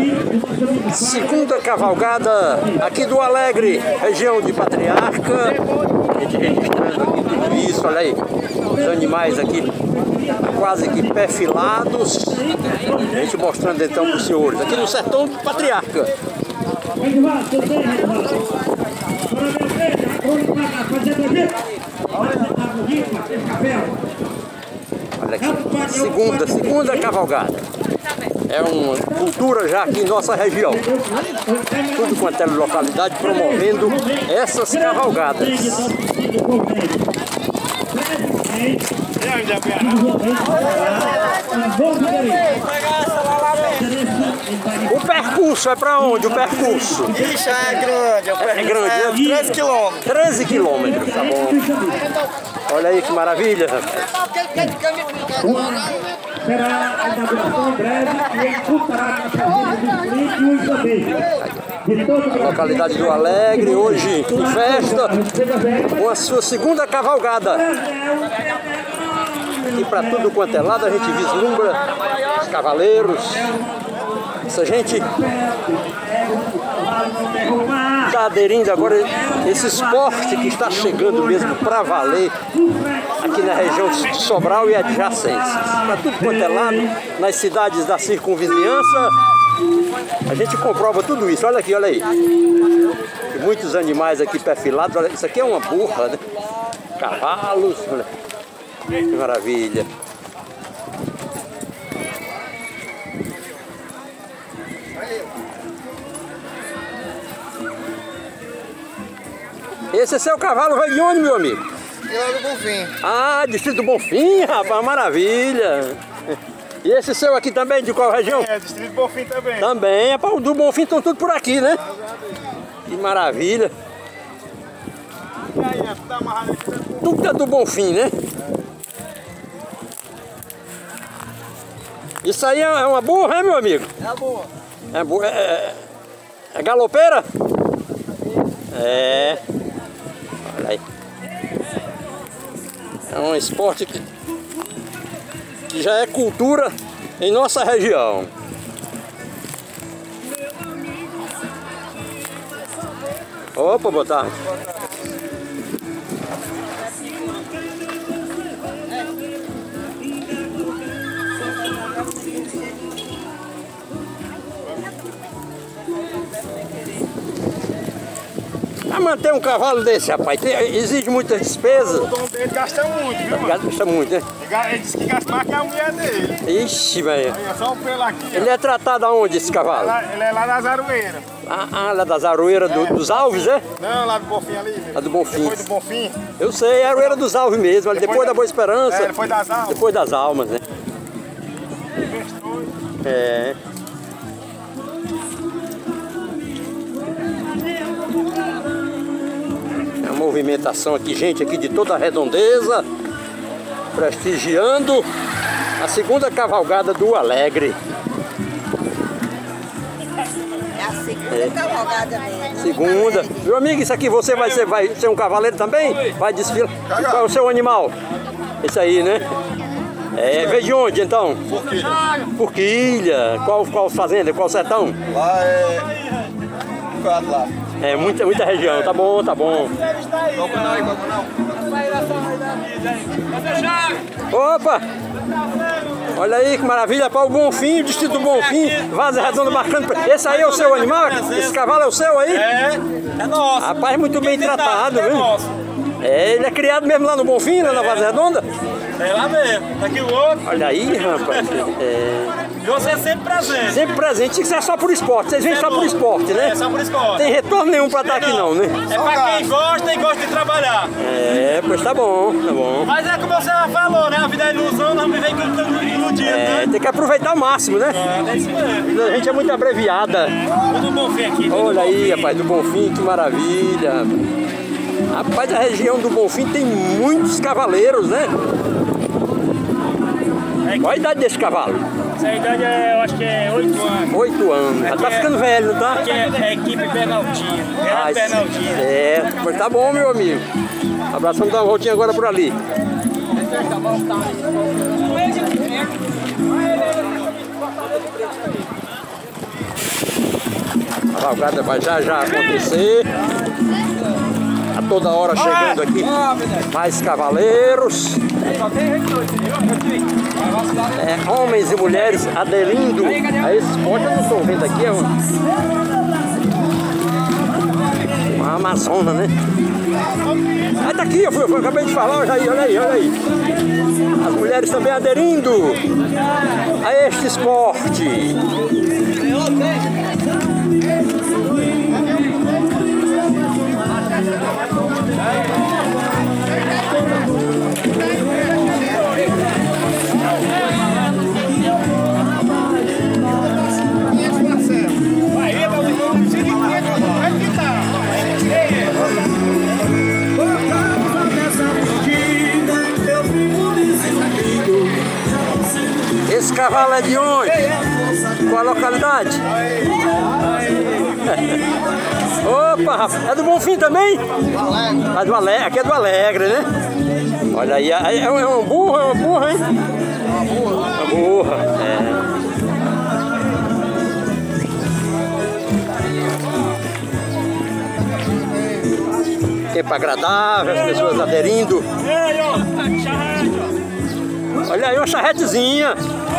Segunda cavalgada aqui do Alegre, região de Patriarca. A gente registrando aqui tudo isso, olha aí. Os animais aqui quase que perfilados. A gente mostrando então para os senhores, aqui no sertão de Patriarca. Olha aqui, segunda cavalgada. É uma cultura já aqui em nossa região. Tudo quanto é localidade promovendo essas cavalgadas. O percurso é para onde? O percurso? Ixi, é grande. É grande, né? 13 quilômetros. 13 quilômetros, tá bom. Olha aí que maravilha. Será a inauguração em breve e ele contará com os sorteios. A localidade do Alegre, hoje em festa, com a sua segunda cavalgada. E para tudo quanto é lado a gente vislumbra os cavaleiros. Essa gente está aderindo agora esse esporte que está chegando mesmo para valer aqui na região de Sobral e adjacências. Para tudo quanto é lado, nas cidades da circunvizinhança, a gente comprova tudo isso. Olha aqui, olha aí. E muitos animais aqui perfilados. Olha, isso aqui é uma burra, né? Cavalos, olha. Que maravilha. Esse é seu cavalo, vai de onde, meu amigo? E lá do Bonfim. Ah, distrito do Bonfim, rapaz, maravilha. E esse seu aqui também, de qual região? É, distrito do Bonfim também. Também, rapaz, do Bonfim estão tudo por aqui, né? Que maravilha. E aí, tá amarrado aqui? Tudo é do Bonfim, né? Isso aí é uma burra, hein, meu amigo? É boa. É burra, é galopeira? É. Olha aí. É um esporte que já é cultura em nossa região. Opa, boa tarde. Para manter um cavalo desse, rapaz, exige muita despesa. O dono dele gasta muito, viu, mano? Gasta muito, né? Ele disse que gasta mais que a mulher dele. Ixi, velho. Aí é só o pelo aqui. Ele é tratado aonde, esse cavalo? Ele é lá das Aroeiras. Lá das Aroeiras dos Alves, é? Não, lá do Bonfim ali. Lá do Bonfim. Depois do Bonfim. Eu sei, é a Aroeira dos Alves mesmo, ali depois da Boa Esperança. É, depois das Almas. Depois das Almas, né? É. É uma movimentação aqui, gente aqui de toda a redondeza, prestigiando a segunda cavalgada do Alegre. É a segunda cavalgada mesmo. Segunda. Meu amigo, isso aqui você vai ser um cavaleiro também? Vai desfilar? Qual é o seu animal? Esse aí, né? É, veio de onde então? Forquilha. Forquilha. Qual fazenda? Qual sertão? Lá é... lá. É, muita região. Tá bom, tá bom. Qual canal aí, qual canal? Opa! Olha aí que maravilha, para o Bonfim, o distrito do Bonfim, Vaza Redonda marcando. Esse aí é o seu animal? Esse cavalo é o seu aí? É nosso. Rapaz, muito bem tratado, é viu? nosso. É, ele é criado mesmo lá no Bonfim, lá na Vaza Redonda? É lá mesmo. Aqui o outro. Olha aí, rapaz. E você é sempre presente. Sempre presente, isso é só por esporte. Vocês vêm só por esporte, né? É só por esporte. Tem retorno nenhum pra estar aqui não, né? É pra quem gosta e gosta de trabalhar. É, pois tá bom, tá bom. Mas é como você falou, né? A vida é ilusão, nós vivemos iludido, né? Tem que aproveitar ao máximo, né? É isso mesmo. A gente é muito abreviada. Tudo Bonfim aqui. Olha aí, rapaz, do Bonfim, que maravilha. Rapaz, a região do Bonfim tem muitos cavaleiros, né? Qual a idade desse cavalo? Essa idade eu acho que é 8 anos. 8 anos. Já tá ficando velho, não tá? Aqui é equipe Bernaldinha. Ah, Bernaldinha. é, pois tá bom, meu amigo. Abraço, vamos dar uma voltinha agora por ali. cavalgada vai já acontecer. A toda hora chegando aqui mais cavaleiros. Homens e mulheres aderindo a esse esporte. Eu não estou vendo aqui, é uma Amazona, né? Aí tá aqui, eu acabei de falar, olha aí. As mulheres também aderindo a este esporte. Esse cavalo é de onde? Qual a localidade? Opa, rapaz, é do Bonfim também? É do Alegre, aqui é do Alegre, né? Olha aí, é uma burra, hein? Uma burra, Tempo agradável, as pessoas aderindo. Olha aí uma charretezinha.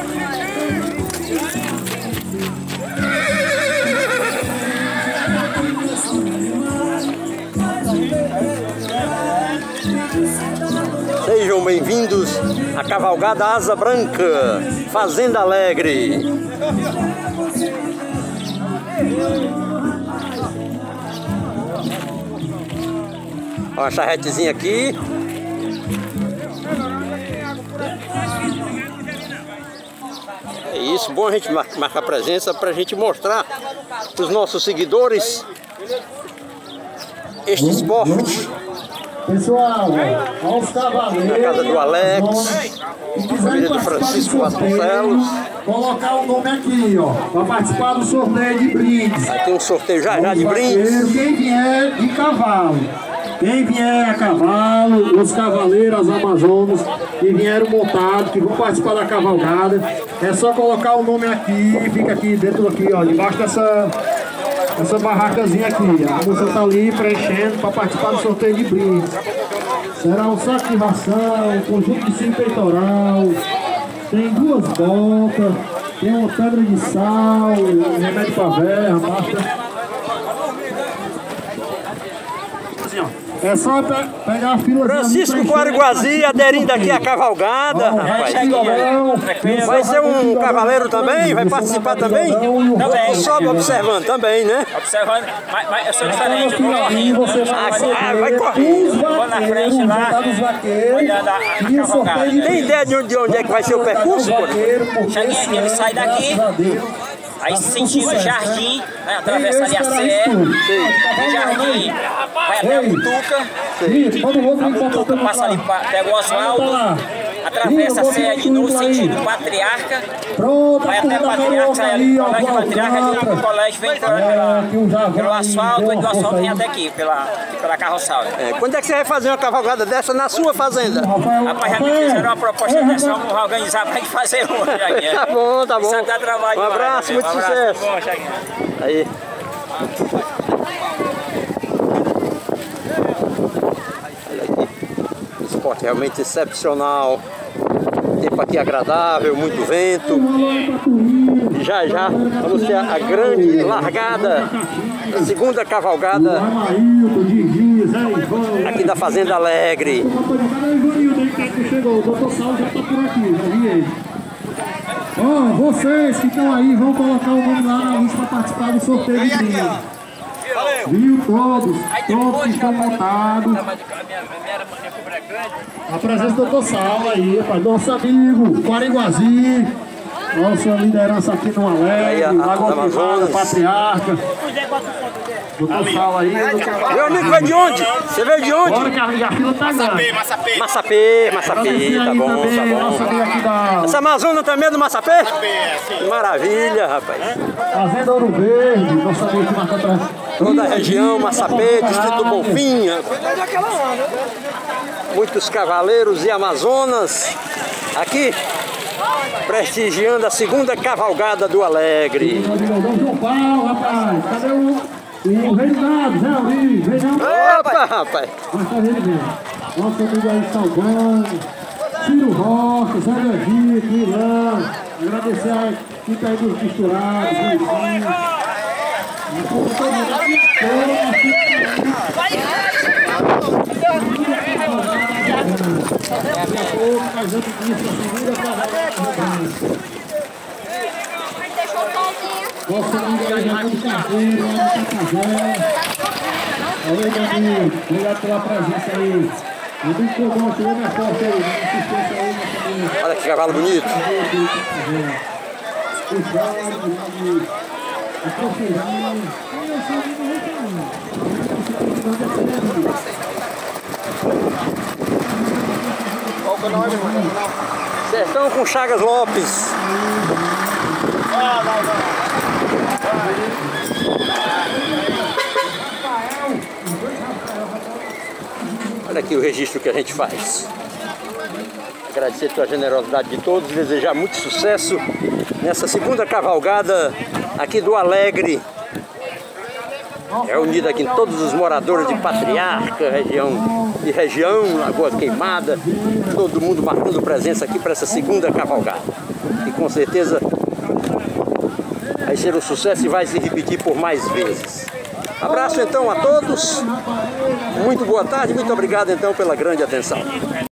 Sejam bem-vindos à cavalgada Asa Branca, Fazenda Alegre. Olha a charretezinha aqui. É isso, bom a gente marcar presença para a gente mostrar para os nossos seguidores este esporte. Pessoal, aos cavaleiros, na casa do Alex, família do Francisco Vasconcelos. Colocar o nome aqui, ó, para participar do sorteio de brindes. Aí tem um sorteio já de brindes. Quem vier de cavalo. Quem vier a cavalo, os cavaleiros, as amazonas que vieram montados, que vão participar da cavalgada, é só colocar o nome aqui, fica aqui dentro aqui, ó, debaixo dessa barracazinha aqui. A moça está ali preenchendo para participar do sorteio de brindes. Será um saco de ração, um conjunto de cinto peitoral, tem 2 botas, tem uma pedra de sal, um remédio para véia, pasta. É só pegar a fila. Francisco Guariguazi aderindo aqui à cavalgada, rapaz. Vai ser um cavaleiro também? Vai participar também? Também. Só observando também, né? Observando, mas eu sou diferente, eu vou correndo. Vai correndo. Vou na frente lá, olhando a cavalgada. Tem ideia de onde é que vai ser o percurso? Ele sai daqui, aí sentindo Jardim, né, atravessa ali a Sé, o Jardim vai até a Butuca, a Butuca passa ali, pega o Oswaldo, atravessa a Sé ali no sentido Patriarca, vai até a Patriarca, sai ali no colégio Patriarca, ali pro colégio, vem pelo asfalto, e do asfalto vem até aqui, pela carroçada. Quando é que você vai fazer uma cavalgada dessa na sua fazenda? Rapaz, já me fizeram uma proposta dessa, vamos organizar pra gente fazer uma. Tá bom, tá bom. Isso dá trabalho. Um abraço, muito sucesso. Aí. Olha aqui. Esporte realmente excepcional. Tempo aqui agradável, muito vento. E já vamos ter a grande largada, a segunda cavalgada aqui da Fazenda Alegre. Chegou, o doutor Saulo já está por aqui, já vi ele. Ó, vocês que estão aí, vão colocar o nome lá na lista para participar do sorteio de brindes. Viu? Todos que estão montados. A presença do doutor Saulo aí, rapaz, nosso amigo Guariguazi, nossa liderança aqui no Alegre, Lagoa Privada, Patriarca. Doutor Saulo aí. Meu amigo veio de onde? Você veio de onde? Bora que a fila tá grande. Massapê, tá bom. Essa Amazônia também é do Massapê? Maravilha, rapaz. Fazenda Ouro Verde, nosso amigo que marca atrás. Toda a região, Massapê, Distrito Bonfim. Muitos cavaleiros e amazonas aqui prestigiando a segunda cavalgada do Alegre. João Paulo, rapaz, cadê o Reinaldo, Zé Uri, Reinaldo? Opa, rapaz! Mas cadê ele mesmo? Nosso amigo aí, Salgando, Ciro Rocha, Zé Levi, Milão, agradecer a equipe aí dos misturados, nosso amigo aí, Raimundo Carreiro, lá do Cacajé. Valeu, meu amigo. Obrigado pela presença aí. O Bico Codão chegou mais forte aí. Assistência aí, nossa amiga. Olha que cavalo bonito. Qual o canal aí, meu irmão? Sertão com Chagas Lopes. Olha aqui o registro que a gente faz. Agradecer pela generosidade de todos, desejar muito sucesso nessa segunda cavalgada aqui do Alegre. Reunido aqui todos os moradores de Patriarca, região, Lagoa Queimada, todo mundo marcando presença aqui para essa segunda cavalgada. E com certeza vai ser um sucesso e vai se repetir por mais vezes. Abraço então a todos, muito boa tarde, muito obrigado então pela grande atenção.